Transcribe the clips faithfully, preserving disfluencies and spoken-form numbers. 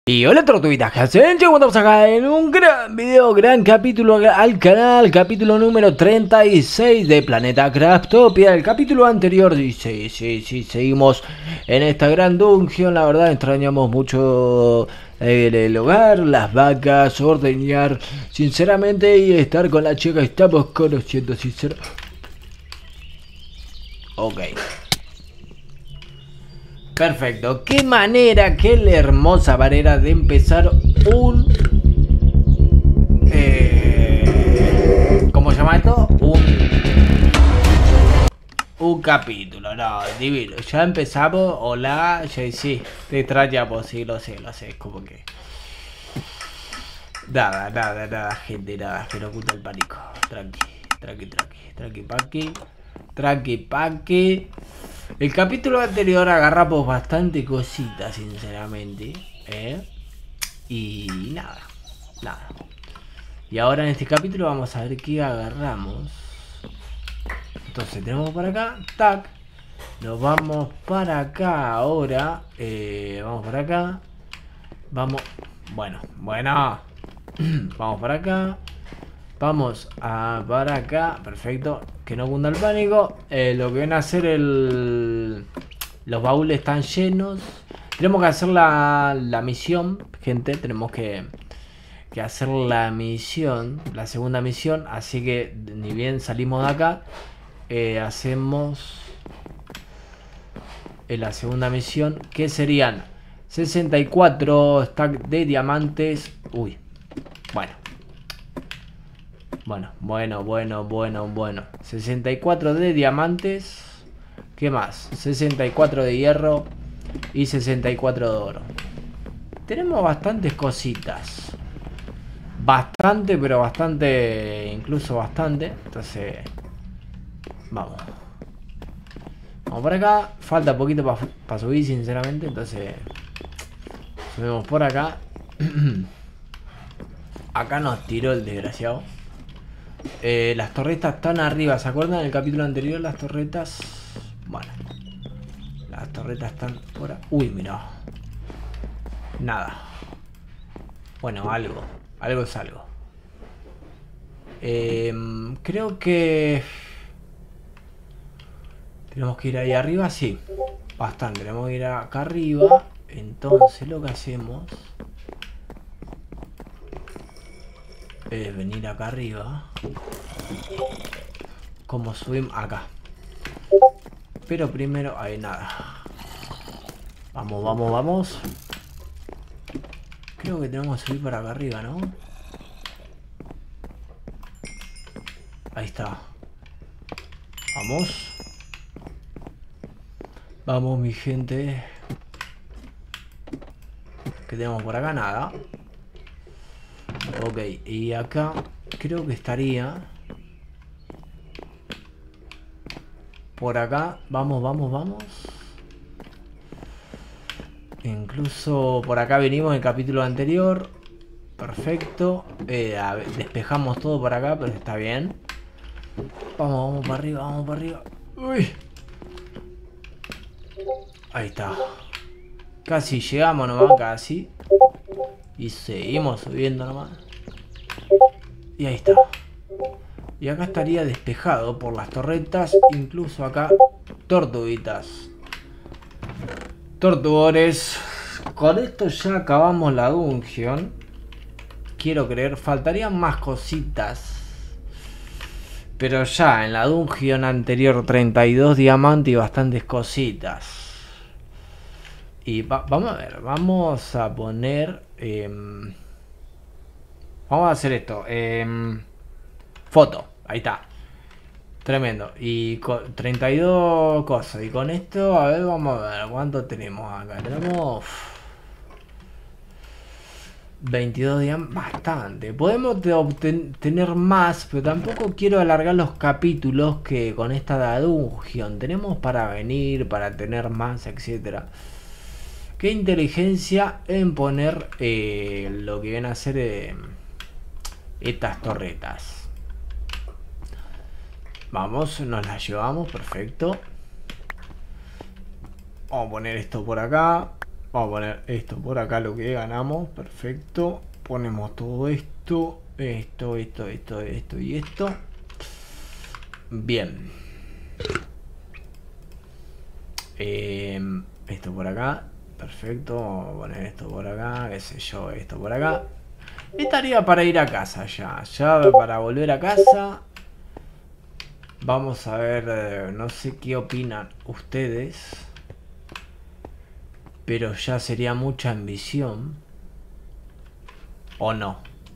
Y hola tortuguitas, ¿qué hacen? Estamos acá en un gran video, gran capítulo al canal, capítulo número treinta y seis de Planeta Craftopia. El capítulo anterior dice, sí, sí, seguimos en esta gran dungeon. La verdad extrañamos mucho el, el hogar, las vacas, ordeñar, sinceramente, y estar con la chica que estamos conociendo, sinceramente. Ok. Perfecto, qué manera, qué hermosa manera de empezar un... Eh, ¿Cómo se llama esto? Un... Un capítulo, no, divino. Ya empezamos, hola, ya sí, te extrañamos, sí, lo sé, lo sé, es como que... Nada, nada, nada, gente, nada, que no oculta el pánico. Tranqui, tranqui, tranqui, tranqui, paqui, tranqui, paqui. El capítulo anterior agarramos bastante cositas, sinceramente, ¿eh? Y nada, nada. Y ahora en este capítulo vamos a ver qué agarramos. Entonces tenemos para acá, tac. Nos vamos para acá ahora. Eh, vamos para acá. Vamos, bueno, bueno. Vamos para acá. Vamos a para acá. Perfecto. Que no cunda el pánico. Eh, lo que viene a hacer el... Los baúles están llenos. Tenemos que hacer la, la misión, gente. Tenemos que, que hacer la misión. La segunda misión. Así que ni bien salimos de acá. Eh, hacemos... En la segunda misión. Que serían sesenta y cuatro stack de diamantes. Uy. Bueno. Bueno, bueno, bueno, bueno, bueno. sesenta y cuatro de diamantes. ¿Qué más? sesenta y cuatro de hierro. Y sesenta y cuatro de oro. Tenemos bastantes cositas. Bastante, pero bastante. Incluso bastante. Entonces... Vamos. Vamos por acá. Falta poquito para pa subir, sinceramente. Entonces... Subimos por acá. Acá nos tiró el desgraciado. Eh, las torretas están arriba. ¿Se acuerdan del capítulo anterior? Las torretas... Bueno. Las torretas están por ahí. Uy, mira. Nada. Bueno, algo. Algo es algo. Eh, creo que... Tenemos que ir ahí arriba, sí. Bastante. Tenemos que ir acá arriba. Entonces lo que hacemos... Es venir acá arriba. Como subimos acá. Pero primero hay nada. Vamos, vamos, vamos. Creo que tenemos que subir para acá arriba, ¿no? Ahí está. Vamos. Vamos, mi gente. ¿Qué tenemos por acá? Nada. Ok, y acá creo que estaría por acá. Vamos, vamos, vamos. Incluso por acá venimos en el capítulo anterior. Perfecto. Eh, a ver, despejamos todo por acá, pero está bien. Vamos, vamos para arriba, vamos para arriba. Uy. Ahí está. Casi llegamos nomás, casi. Y seguimos subiendo nomás. Y ahí está. Y acá estaría despejado por las torretas. Incluso acá, tortuguitas. Tortugores. Con esto ya acabamos la dungeon. Quiero creer. Faltarían más cositas. Pero ya en la dungeon anterior treinta y dos diamantes y bastantes cositas. Y va, vamos a ver. Vamos a poner... Eh, vamos a hacer esto. Eh, foto. Ahí está. Tremendo. Y con treinta y dos cosas. Y con esto, a ver, vamos a ver. ¿Cuánto tenemos acá? Tenemos... Uf, veintidós días. Bastante. Podemos tener más. Pero tampoco quiero alargar los capítulos que con esta dungeon. Tenemos para venir, para tener más, etcétera. Qué inteligencia en poner eh, lo que viene a ser eh, estas torretas. Vamos, nos las llevamos, perfecto. Vamos a poner esto por acá. Vamos a poner esto por acá, lo que ganamos. Perfecto. Ponemos todo esto. Esto, esto, esto, esto y esto. Bien. Eh, esto por acá. Perfecto. Vamos a poner esto por acá. Qué sé yo, esto por acá. Estaría para ir a casa ya. Ya para volver a casa. Vamos a ver. Eh, no sé qué opinan ustedes. Pero ya sería mucha ambición. ¿O no?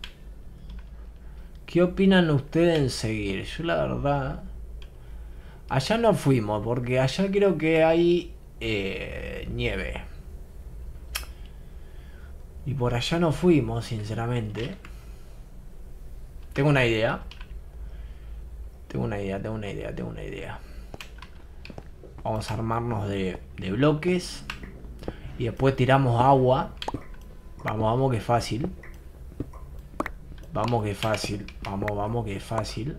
¿Qué opinan ustedes en seguir? Yo la verdad... Allá no fuimos, porque allá creo que hay eh, nieve. Y por allá no fuimos, sinceramente. Tengo una idea. Tengo una idea, tengo una idea, tengo una idea. Vamos a armarnos de, de bloques. Y después tiramos agua. Vamos, vamos que es fácil. Vamos que es fácil. Vamos, vamos que es fácil.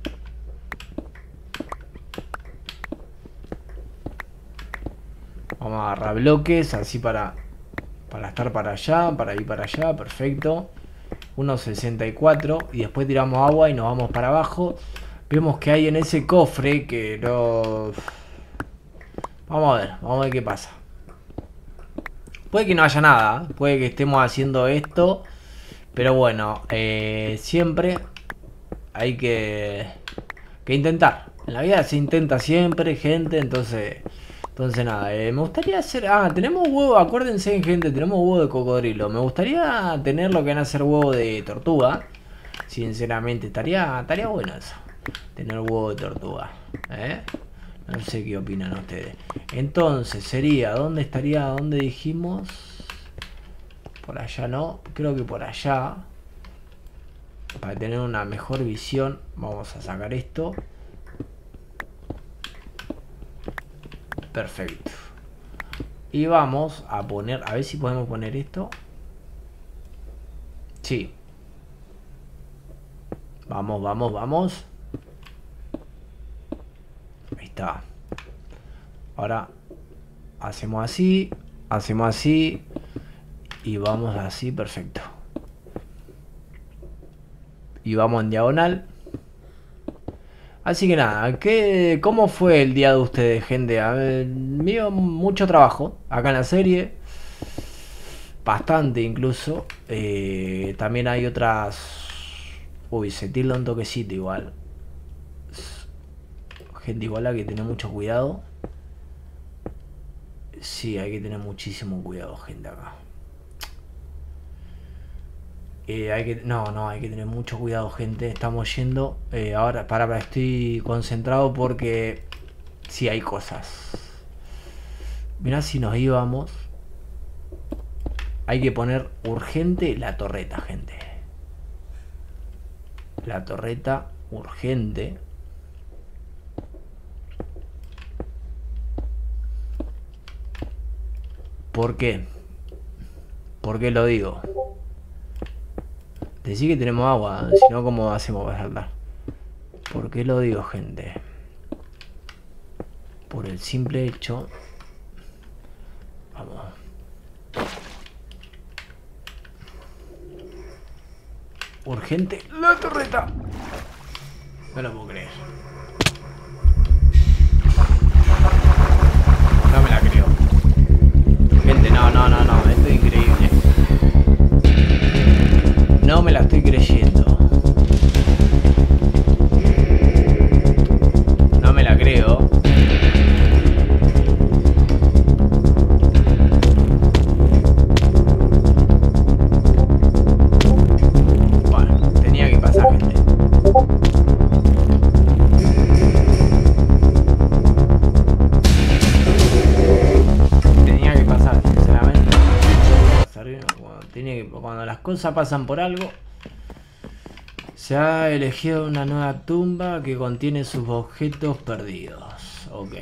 Vamos a agarrar bloques así para, para estar para allá, para ir para allá, perfecto. uno sesenta y cuatro y después tiramos agua y nos vamos para abajo. Vemos que hay en ese cofre que no... Vamos a ver, vamos a ver qué pasa. Puede que no haya nada, puede que estemos haciendo esto, pero bueno, eh, siempre hay que, que intentar. En la vida se intenta siempre, gente, entonces... Entonces nada, eh, me gustaría hacer... Ah, tenemos huevo, acuérdense gente, tenemos huevo de cocodrilo. Me gustaría tener lo que van a hacer huevo de tortuga. Sinceramente, estaría, estaría bueno eso. Tener huevo de tortuga. ¿Eh? No sé qué opinan ustedes. Entonces sería, ¿dónde estaría? ¿Dónde dijimos? Por allá no, creo que por allá. Para tener una mejor visión, vamos a sacar esto. Perfecto. Y vamos a poner, a ver si podemos poner esto. Sí. Vamos, vamos, vamos. Ahí está. Ahora hacemos así, hacemos así y vamos así, perfecto. Y vamos en diagonal. Así que nada, ¿qué, ¿cómo fue el día de ustedes, gente? A ver, mío, mucho trabajo acá en la serie. Bastante incluso. Eh, también hay otras... Uy, se tilda un toquecito igual. Gente, igual hay que tener mucho cuidado. Sí, hay que tener muchísimo cuidado, gente, acá. Eh, hay que, no, no, hay que tener mucho cuidado, gente. Estamos yendo. Eh, ahora, para, para, estoy concentrado porque sí hay cosas. Mirá si nos íbamos. Hay que poner urgente la torreta, gente. La torreta urgente. ¿Por qué? ¿Por qué lo digo? Decí que tenemos agua, si no, ¿cómo hacemos para saltar? ¿Por qué lo digo, gente? Por el simple hecho... Vamos. Urgente la torreta. No lo puedo creer. No me la creo. Gente, no, no, no, no. Esto es increíble. No me la estoy creyendo. No me la creo. Bueno, tenía que pasar, gente. Tenía que pasar, sinceramente. Cuando, tenía que, cuando las cosas pasan por algo. Se ha elegido una nueva tumba que contiene sus objetos perdidos. Ok.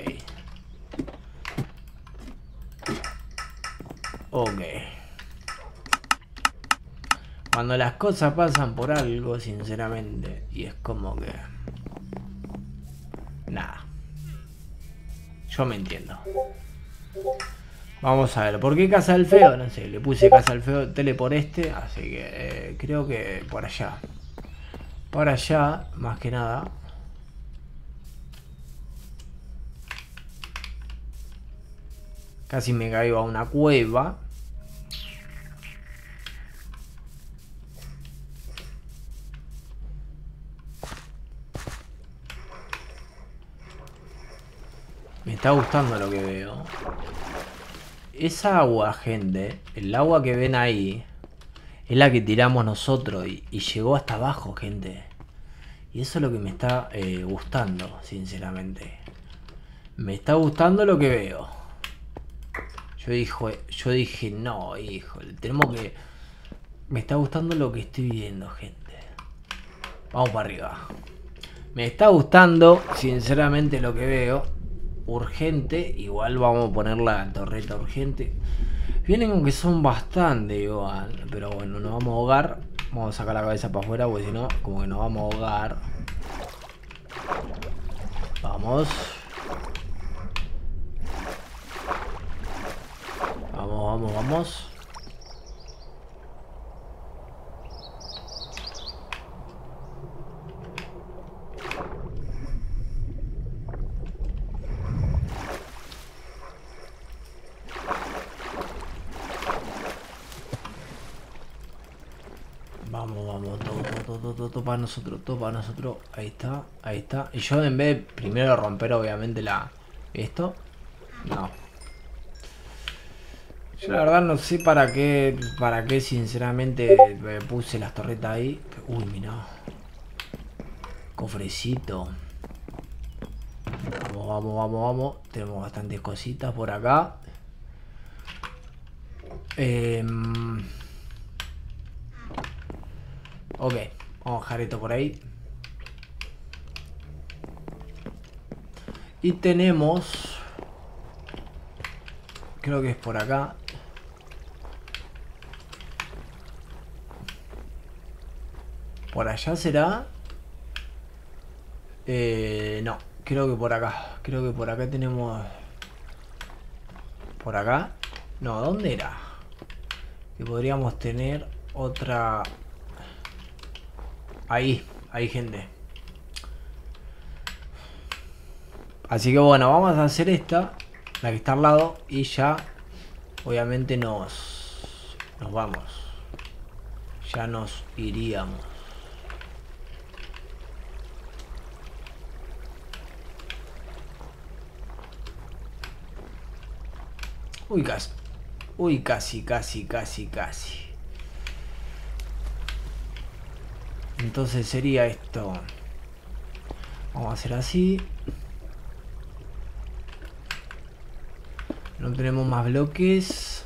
Ok. Cuando las cosas pasan por algo, sinceramente, y es como que... Nada. Yo me entiendo. Vamos a ver, ¿por qué casa del feo? No sé, le puse casa del feo tele por este, así que eh, creo que por allá. Por allá, más que nada. Casi me caigo a una cueva. Me está gustando lo que veo. Esa agua, gente, el agua que ven ahí, es la que tiramos nosotros y, y llegó hasta abajo, gente. Y eso es lo que me está eh, gustando, sinceramente. Me está gustando lo que veo. Yo dije, yo dije, no, hijo, tenemos que... Me está gustando lo que estoy viendo, gente. Vamos para arriba. Me está gustando, sinceramente, lo que veo. Urgente, igual vamos a poner la torreta urgente. Vienen aunque son bastante igual, pero bueno, nos vamos a ahogar. Vamos a sacar la cabeza para afuera, porque si no, como que nos vamos a ahogar. Vamos. Vamos, vamos, vamos. Vamos, vamos, todo, todo, todo, todo, todo para nosotros, todo para nosotros. Ahí está, ahí está. Y yo en vez de primero romper obviamente la... Esto. No. Yo la verdad no sé para qué, para qué sinceramente me puse las torretas ahí. Uy, mira. Cofrecito. Vamos, vamos, vamos, vamos. Tenemos bastantes cositas por acá. Eh... Ok, vamos a dejar esto por ahí. Y tenemos... Creo que es por acá. ¿Por allá será? Eh, no, creo que por acá. Creo que por acá tenemos... ¿Por acá? No, ¿dónde era? Que podríamos tener otra... Ahí, ahí, gente. Así que bueno, vamos a hacer esta, la que está al lado, y ya obviamente nos nos vamos. Ya nos iríamos. Uy, casi. Uy, casi, casi, casi, casi. Entonces sería esto. Vamos a hacer así. No tenemos más bloques.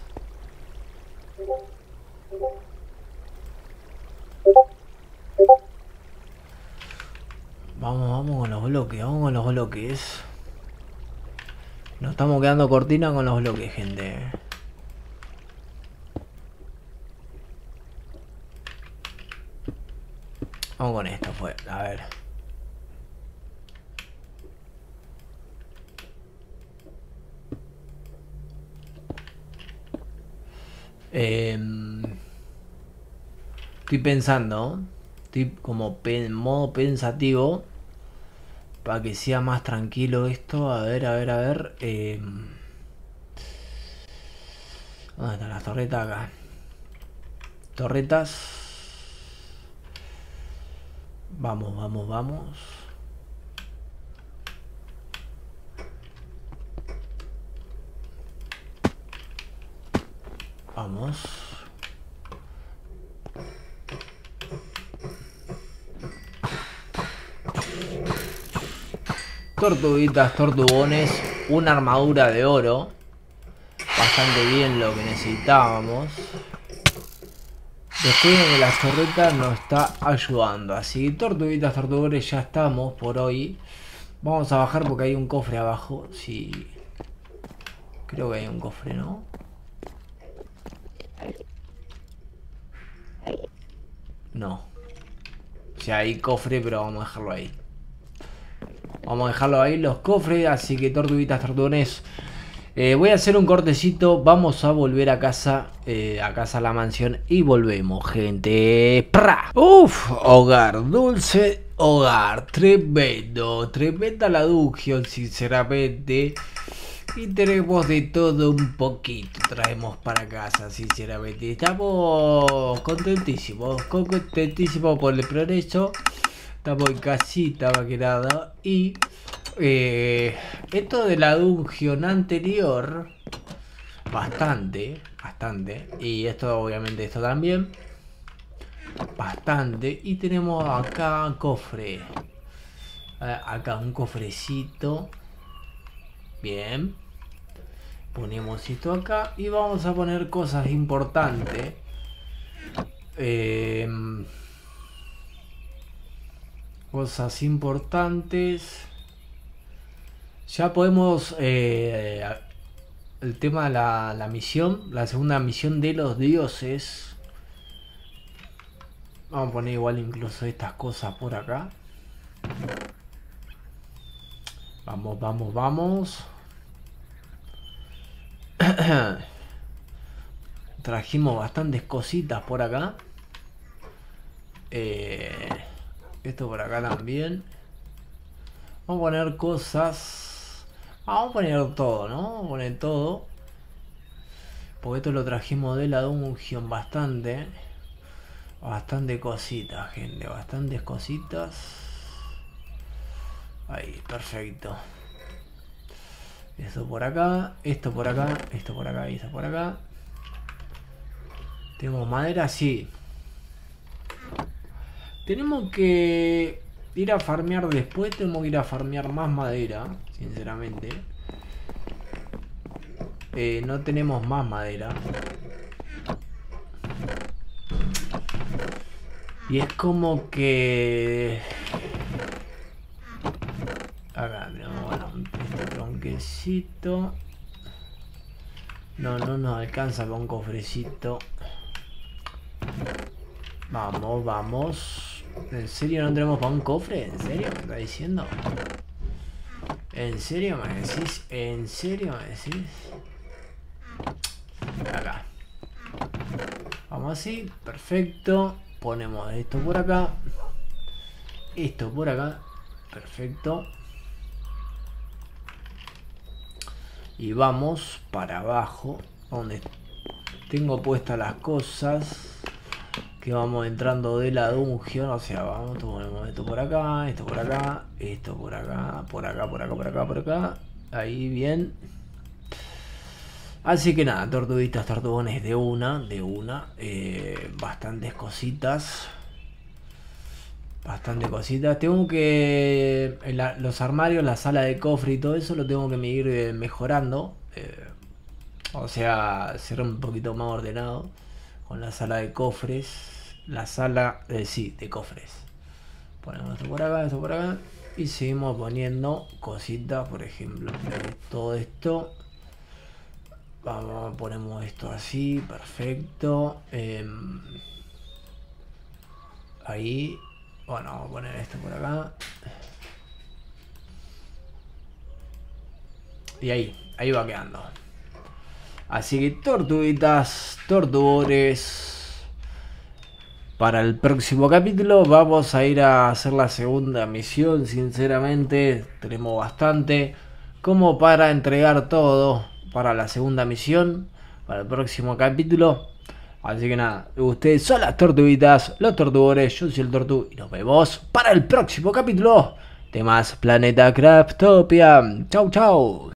Vamos, vamos con los bloques. Vamos con los bloques. Nos estamos quedando cortina con los bloques, gente. Vamos con esto, fue. A ver. Eh, estoy pensando. Estoy como en modo pensativo. Para que sea más tranquilo esto. A ver, a ver, a ver. Eh, ¿Dónde están las torretas? Acá. Torretas. Vamos, vamos, vamos. Vamos. Tortuguitas, tortugones. Una armadura de oro. Bastante bien lo que necesitábamos. Después de las torretas nos está ayudando. Así que tortuguitas, tortugones, ya estamos por hoy. Vamos a bajar porque hay un cofre abajo. Sí. Creo que hay un cofre, ¿no? No. O sea, hay cofre, pero vamos a dejarlo ahí. Vamos a dejarlo ahí, los cofres. Así que tortuguitas, tortugones, Eh, voy a hacer un cortecito. Vamos a volver a casa. Eh, a casa a la mansión. Y volvemos, gente. ¡Pra! Uf, hogar dulce. Hogar tremendo. Tremenda la dungeon, sinceramente. Y tenemos de todo un poquito. Traemos para casa, sinceramente. Estamos contentísimos. Contentísimos por el progreso. Estamos en casita, más que nada. Y eh, esto de la dungeon anterior, bastante, bastante. Y esto, obviamente, esto también. Bastante. Y tenemos acá un cofre. Acá un cofrecito. Bien. Ponemos esto acá y vamos a poner cosas importantes. Eh, cosas importantes. Ya podemos... Eh, el tema de la, la misión. La segunda misión de los dioses. Vamos a poner igual incluso estas cosas por acá. Vamos, vamos, vamos. Trajimos bastantes cositas por acá. Eh, esto por acá también. Vamos a poner cosas. Vamos a poner todo, ¿no? Vamos a poner todo. Porque esto lo trajimos de la dungeon bastante. Bastante cositas, gente. Bastantes cositas. Ahí, perfecto. Esto por acá, esto por acá, esto por acá y esto por acá. Tenemos madera, sí. Tenemos que ir a farmear después. Tenemos que ir a farmear más madera, sinceramente. Eh, no tenemos más madera. Y es como que... Acá tenemos, bueno, este tronquecito. No, no nos alcanza para un cofrecito. Vamos, vamos. ¿En serio no tenemos para un cofre? ¿En serio me está diciendo? ¿En serio me decís? ¿En serio me decís? Acá. Vamos así, perfecto. Ponemos esto por acá. Esto por acá. Perfecto. Y vamos para abajo, donde tengo puestas las cosas. Que vamos entrando de la dungeon. O sea, vamos, ponemos esto por acá, esto por acá, esto por acá, por acá, por acá, por acá, por acá. Ahí, bien. Así que nada, tortuguitas, tortugones de una, de una. Eh, bastantes cositas. Bastante cositas. Tengo que... En la, los armarios, la sala de cofre y todo eso lo tengo que ir eh, mejorando. Eh, o sea, ser un poquito más ordenado. Con la sala de cofres. La sala, eh, sí, de cofres. Ponemos esto por acá, esto por acá. Y seguimos poniendo cositas, por ejemplo. Eh, todo esto. Vamos, ponemos esto así, perfecto. Eh, ahí. Bueno, vamos a poner esto por acá. Y ahí, ahí va quedando. Así que tortuguitas, tortugores. Para el próximo capítulo vamos a ir a hacer la segunda misión. Sinceramente, tenemos bastante como para entregar todo para la segunda misión. Para el próximo capítulo. Así que nada, ustedes son las tortuguitas, los tortugores, yo soy el tortu y nos vemos para el próximo capítulo de más Planeta Craftopia. Chau, chau.